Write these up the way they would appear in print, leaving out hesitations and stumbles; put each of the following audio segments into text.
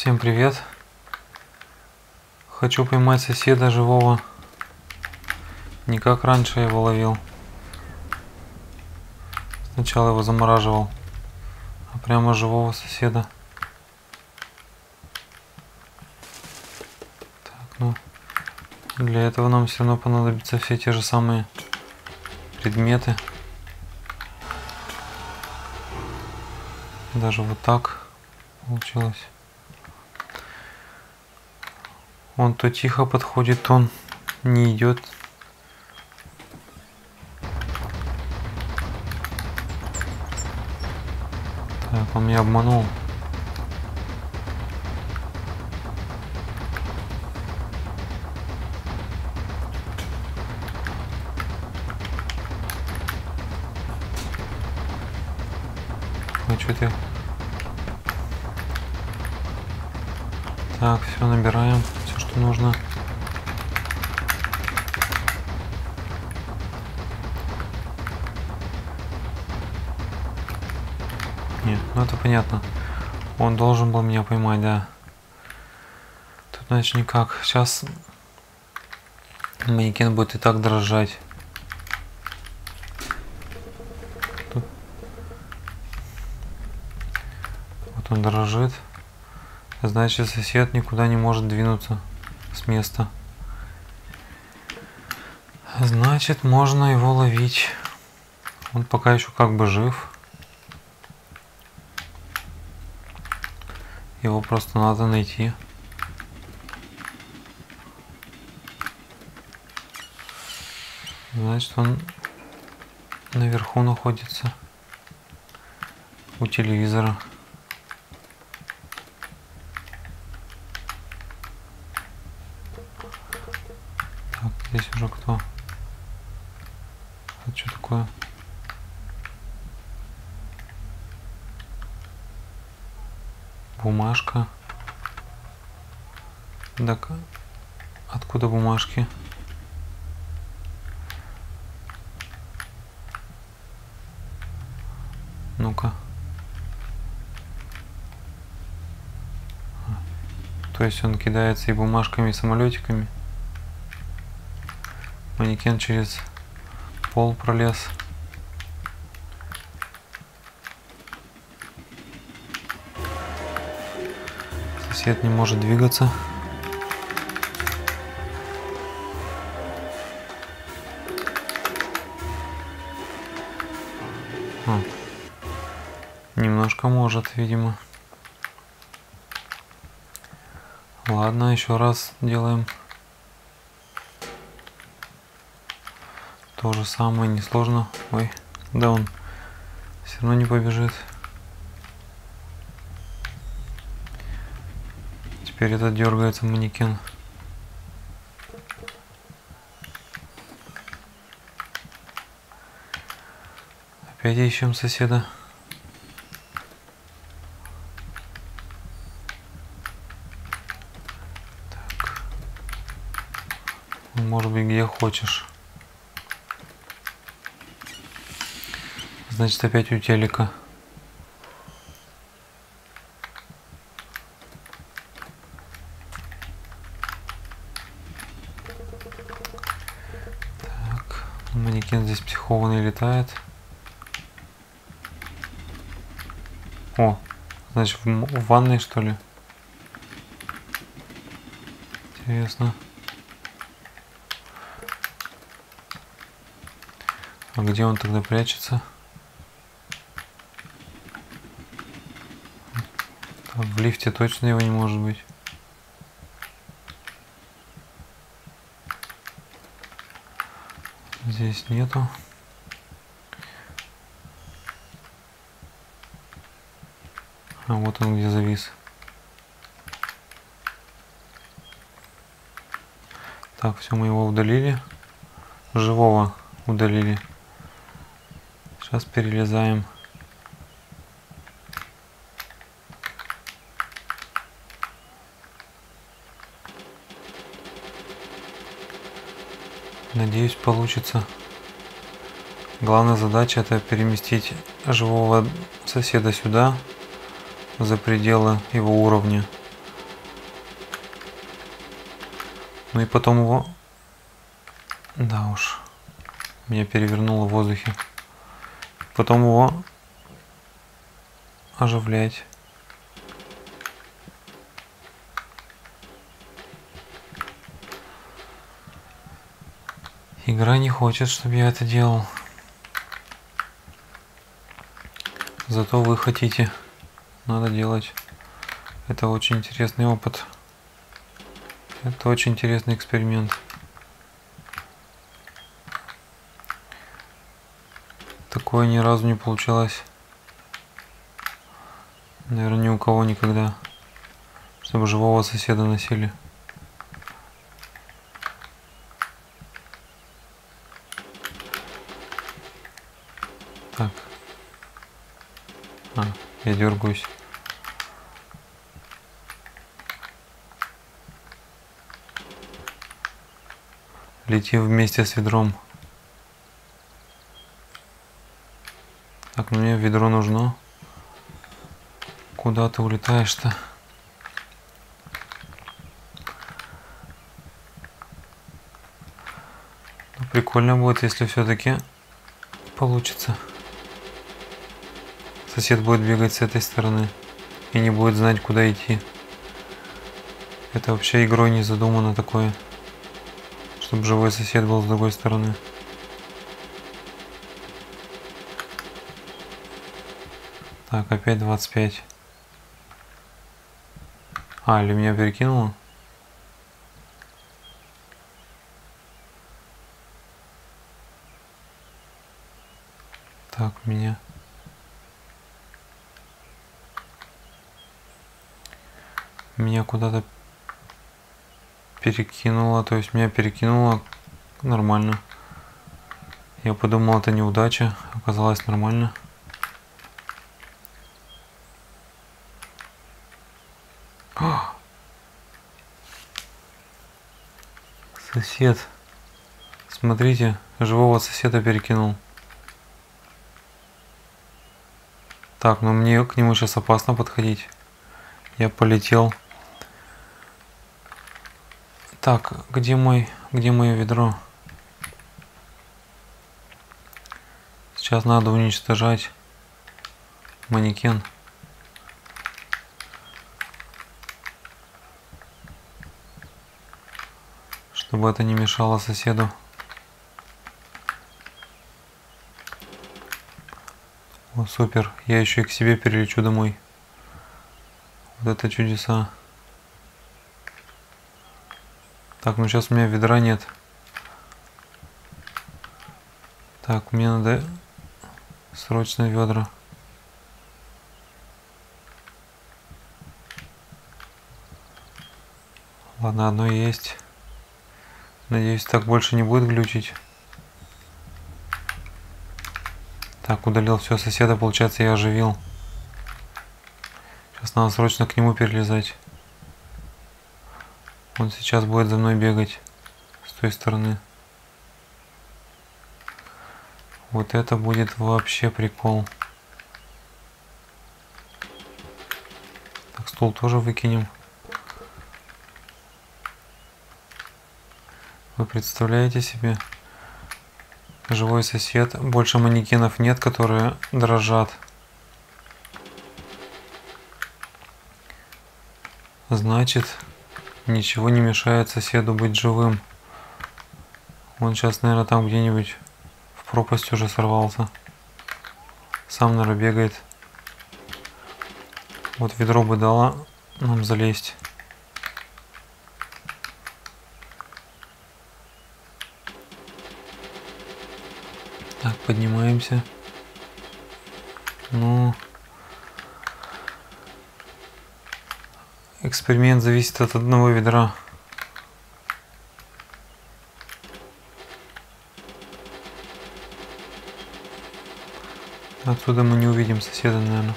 Всем привет! Хочу поймать соседа живого. Не как раньше я его ловил. Сначала его замораживал, а прямо живого соседа. Так, ну, для этого нам все равно понадобятся все те же самые предметы. Даже вот так получилось. Он то тихо подходит, то он не идет. Так, он меня обманул. Ну что ты? Так, все, набираем все, что нужно. Нет, ну это понятно. Он должен был меня поймать, да. Тут значит никак. Сейчас манекен будет и так дрожать. Тут. Вот он дрожит. Значит, сосед никуда не может двинуться с места. Значит, можно его ловить. Он пока еще как бы жив. Его просто надо найти. Значит, он наверху находится. У телевизора. Так, здесь уже кто? Это что такое? Бумажка. Так, откуда бумажки? Ну-ка. То есть он кидается и бумажками, и самолетиками. Манекен через пол пролез. Сосед не может двигаться. Немножко может, видимо. Ладно, еще раз делаем. То же самое, несложно. Ой, да он все равно не побежит. Теперь этот дергается манекен. Опять ищем соседа. Так. Может быть, где хочешь. Значит, опять у телека. Так, манекен здесь психованный летает. О, значит, в ванной, что ли? Интересно. А где он тогда прячется? Так, в лифте точно его не может быть. Здесь нету. А вот он где завис. Так, все, мы его удалили. Живого удалили. Сейчас перелезаем. Надеюсь, получится. Главная задача — это переместить живого соседа сюда, за пределы его уровня. Ну и потом его... Да уж. Меня перевернуло в воздухе. Потом его оживлять. Игра не хочет, чтобы я это делал. Зато вы хотите. Надо делать. Это очень интересный опыт. Это очень интересный эксперимент. Такое ни разу не получалось. Наверное, ни у кого никогда. Чтобы живого соседа носили. Так. Я дергаюсь. Лети вместе с ведром. Так, ну мне ведро нужно. Куда ты улетаешь-то? Ну, прикольно будет, если все-таки получится. Сосед будет бегать с этой стороны и не будет знать, куда идти. Это вообще игрой не задумано такое, чтобы живой сосед был с другой стороны. Так, опять 25. Или меня перекинуло? Так, меня куда-то перекинуло, то есть меня перекинуло нормально. Я подумал, это неудача, оказалось нормально. Сосед. Смотрите, живого соседа перекинул. Так, но мне к нему сейчас опасно подходить. Я полетел. Так, где мое ведро? Сейчас надо уничтожать манекен. Чтобы это не мешало соседу. О, супер. Я еще и к себе перелечу домой. Вот это чудеса. Так, ну сейчас у меня ведра нет. Так, мне надо срочно ведра. Ладно, одно есть. Надеюсь, так больше не будет глючить. Так, удалил все соседа, получается, я оживил. Сейчас надо срочно к нему перелезать. Он сейчас будет за мной бегать с той стороны. Вот это будет вообще прикол. Так, стул тоже выкинем. Вы представляете себе? Живой сосед. Больше манекенов нет, которые дрожат. Значит, ничего не мешает соседу быть живым. Он сейчас, наверное, там где-нибудь в пропасть уже сорвался. Сам, наверное, бегает. Вот ведро бы дало нам залезть. Так, поднимаемся. Ну, эксперимент зависит от одного ведра. Отсюда мы не увидим соседа, наверное.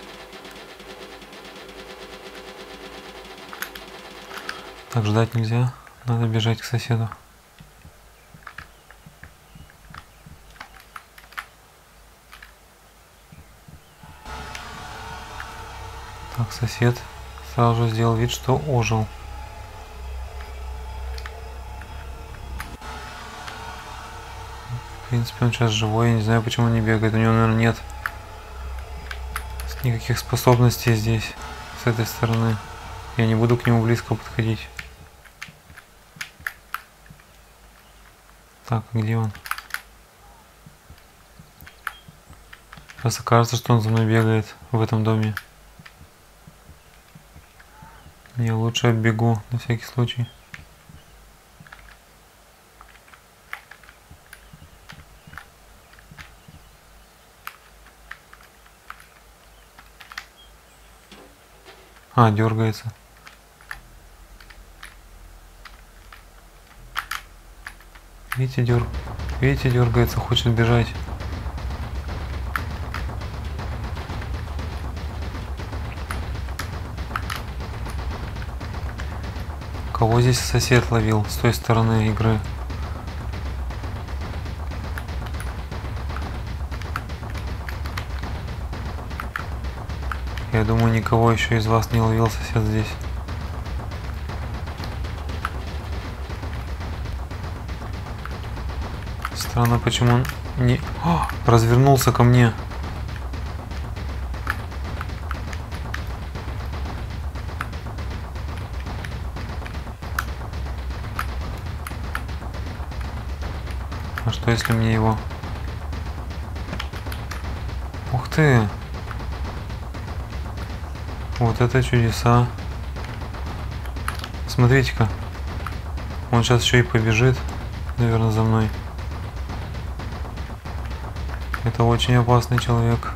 Так, ждать нельзя. Надо бежать к соседу. Так, сосед сразу же сделал вид, что ожил. В принципе, он сейчас живой. Я не знаю, почему он не бегает. У него, наверное, нет никаких способностей здесь, с этой стороны. Я не буду к нему близко подходить. Так, где он? Просто кажется, что он за мной бегает в этом доме. Я лучше отбегу на всякий случай. А, дергается. Видите, дергается, хочет бежать. Кого здесь сосед ловил с той стороны игры? Я думаю, никого еще из вас не ловил сосед здесь. Странно, почему он не... О, развернулся ко мне. А что если мне его... Ух ты! Вот это чудеса. Смотрите-ка. Он сейчас еще и побежит, наверное, за мной. Это очень опасный человек.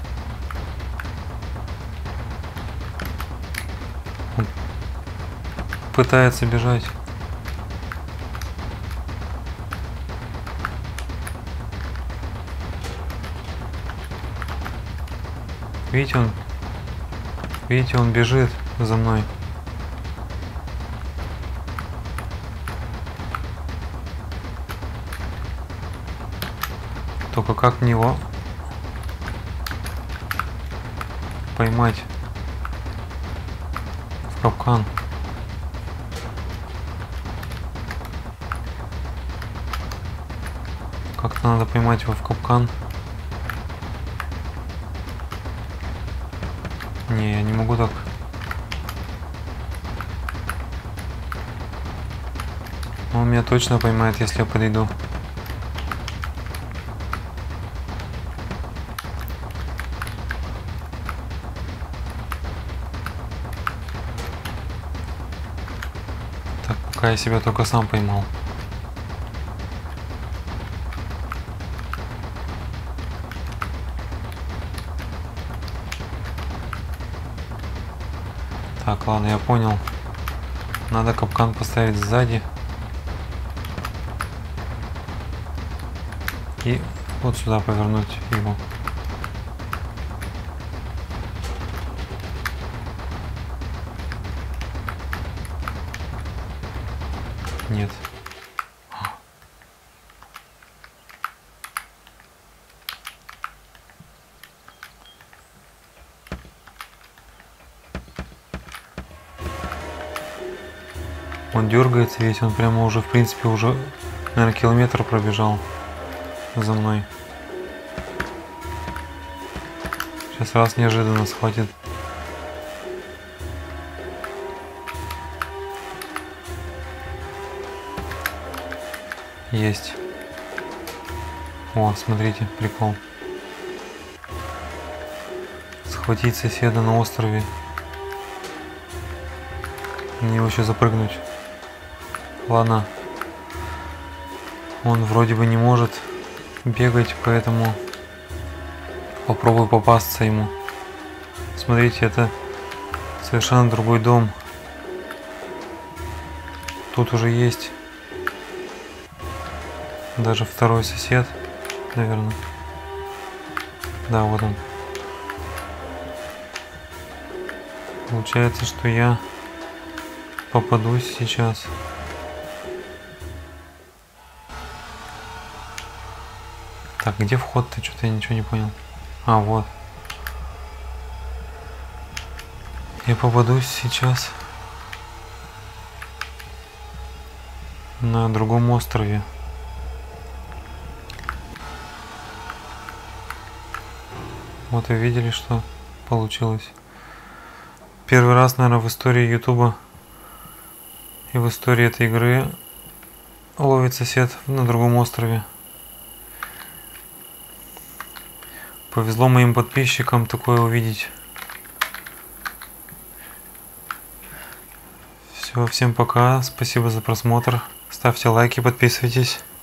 Он пытается бежать. Видите, он бежит за мной. Только как мне его поймать в капкан? Как-то надо поймать его в капкан. Не, я не могу так. Он меня точно поймает, если я подойду. Так, пока я себя только сам поймал. Так, ладно, я понял. Надо капкан поставить сзади. И вот сюда повернуть его. Нет. Он дергается весь, он прямо уже, в принципе, уже, наверное, километр пробежал за мной. Сейчас раз неожиданно схватит. Есть. О, смотрите, прикол. Схватить соседа на острове. Мне его еще запрыгнуть. Ладно. Он вроде бы не может бегать, поэтому попробую попасться ему. Смотрите, это совершенно другой дом. Тут уже есть даже второй сосед, наверное. Да, вот он. Получается, что я попадусь сейчас. Так, где вход-то? Что-то я ничего не понял. А, вот. Я попадусь сейчас на другом острове. Вот вы видели, что получилось. Первый раз, наверное, в истории Ютуба и в истории этой игры ловит сосед на другом острове. Повезло моим подписчикам такое увидеть. Все, всем пока, спасибо за просмотр. Ставьте лайки, подписывайтесь.